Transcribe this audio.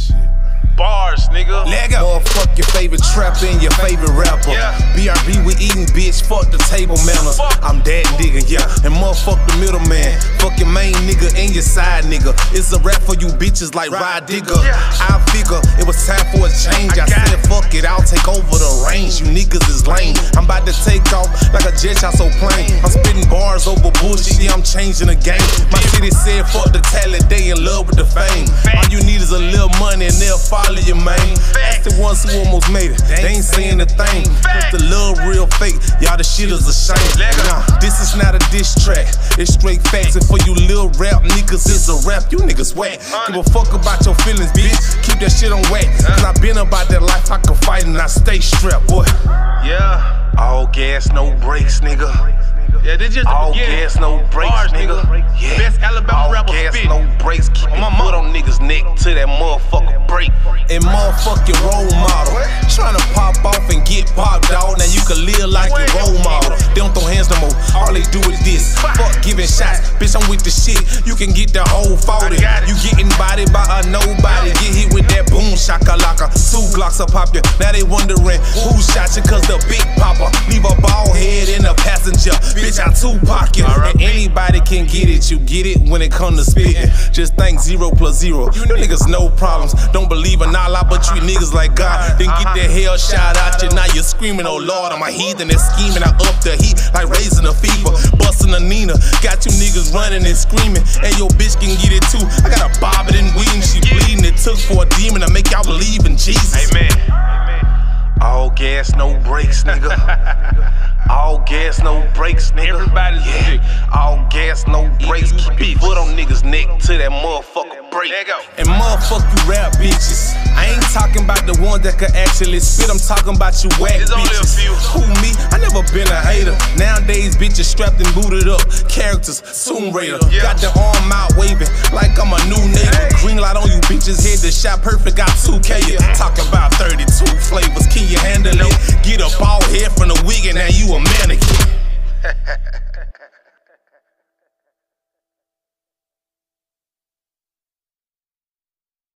Bars, nigga. Lego. Motherfuck your favorite trapper and your favorite rapper. Yeah. BRB, we eating, bitch. Fuck the table manners. I'm that nigga, yeah. And motherfuck the middleman. Fuck your main nigga and your side nigga. It's a rap for you bitches like Rod Digger. I figure it was time for a change. I said fuck it, I'll take over the range. You niggas is lame. I'm about to take off like a jet shot so plain. I'm spitting bars over bullshit, yeah, I'm changing the game. My city said fuck the talent, they in love with the fame. All you need is a little money and they'll follow you, man. Ask the ones who almost made it, they ain't saying a thing. Cause the love real fake, y'all the shit is a shame. Nah, this is not a diss track, it's straight facts. And for you little rap niggas, it's a rap, you niggas whack. Give a fuck about your feelings, bitch, keep that shit on whack. Cause I been about that life, I can fight and I stay strapped, boy. Yeah. All gas, no brakes, nigga. Yeah, this just all gas, no brakes, Bars, nigga. Yeah. Best Alabama all rapper gas, spit. no brakes. Keep your foot on niggas' neck till that motherfucker break. And motherfucking role model, tryna pop off and get popped, dog. Now you can live like your role model. They don't throw hands no more. All they do is this. Fuck giving shots, bitch. I'm with the shit. You can get the whole 40. You getting bodied by a nobody. Get hit with that boom shakalaka. 2 Glocks will pop you. Now they wondering who shot you, cause the big popper leave a bald head in a passenger. Bitch, I Tupac you. And anybody can get it, you get it when it come to spitting. Just think 0 + 0. You niggas no problems. Don't believe in Allah, but treat niggas like God. Then get that hell shot out you. Now you're screaming, oh Lord, I'm a heathen. They're scheming, I up the heat like raising a fever. Busting a Nina, got you niggas running and screaming. And your bitch can get it too. I got a bobbin' and weaving, she bleeding. It took for a demon to make y'all believe in Jesus. Amen. All gas, no brakes, nigga. All gas, no brakes, nigga. Everybody's a dick. All gas, no brakes. Keep your foot on niggas' neck till that motherfucker break. And motherfuck you rap bitches. I ain't talking about the ones that can actually spit. I'm talking about you whack bitches. Who me? I never been a hater. Nowadays bitches strapped and booted up. Characters, Tomb Raider. Got the arm out waving like I'm a new neighbor. Green light on you bitches, hit the shot perfect. Got 2K. Talking about 32 flavors. Can you handle it? Get up